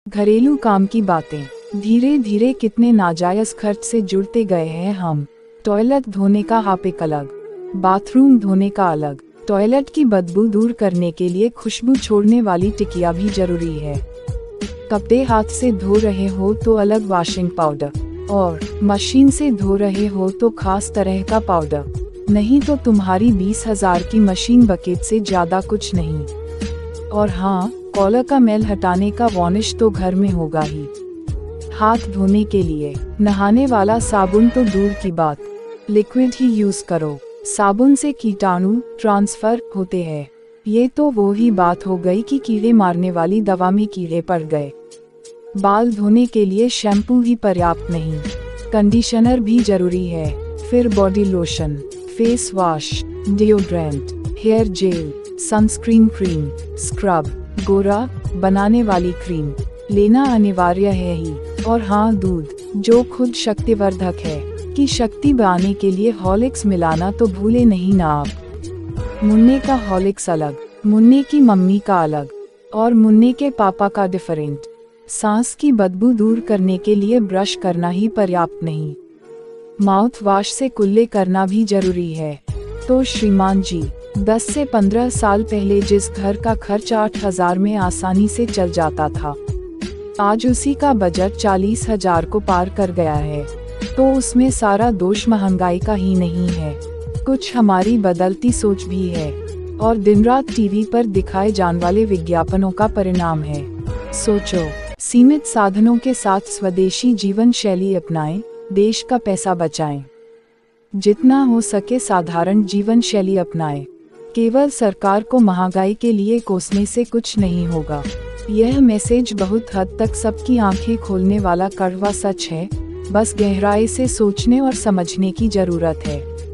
घरेलू काम की बातें। धीरे धीरे कितने नाजायज खर्च से जुड़ते गए हैं हम। टॉयलेट धोने का हापिक अलग, बाथरूम धोने का अलग। टॉयलेट की बदबू दूर करने के लिए खुशबू छोड़ने वाली टिकिया भी जरूरी है। कपड़े हाथ से धो रहे हो तो अलग वॉशिंग पाउडर, और मशीन से धो रहे हो तो खास तरह का पाउडर। नहीं तो तुम्हारी 20,000 की मशीन बकेट से ज्यादा कुछ नहीं। और हाँ, कॉलर का मैल हटाने का वार्निश तो घर में होगा ही। हाथ धोने के लिए नहाने वाला साबुन तो दूर की बात, लिक्विड ही यूज करो। साबुन से कीटाणु ट्रांसफर होते हैं। ये तो वो ही बात हो गई कि कीड़े मारने वाली दवा में कीड़े पड़ गए। बाल धोने के लिए शैम्पू ही पर्याप्त नहीं, कंडीशनर भी जरूरी है। फिर body lotion, face wash, deodorant, hair gel, sunscreen cream, scrub, गोरा बनाने वाली क्रीम लेना अनिवार्य है ही। और हाँ, दूध जो खुद शक्तिवर्धक है, की शक्ति बढ़ाने के लिए हॉर्लिक्स मिलाना तो भूले नहीं ना आप। मुन्ने का हॉर्लिक्स अलग, मुन्ने की मम्मी का अलग, और मुन्ने के पापा का डिफरेंट। सांस की बदबू दूर करने के लिए ब्रश करना ही पर्याप्त नहीं, माउथ वॉश से कुल्ले करना भी जरूरी है। तो श्रीमान जी, 10 से 15 साल पहले जिस घर का खर्च 8,000 में आसानी से चल जाता था, आज उसी का बजट 40,000 को पार कर गया है। तो उसमें सारा दोष महंगाई का ही नहीं है, कुछ हमारी बदलती सोच भी है, और दिन रात टीवी पर दिखाए जाने वाले विज्ञापनों का परिणाम है। सोचो, सीमित साधनों के साथ स्वदेशी जीवन शैली अपनाएं, देश का पैसा बचाएं। जितना हो सके साधारण जीवन शैली अपनाएं। केवल सरकार को महंगाई के लिए कोसने से कुछ नहीं होगा। यह मैसेज बहुत हद तक सबकी आंखें खोलने वाला कड़वा सच है। बस गहराई से सोचने और समझने की जरूरत है।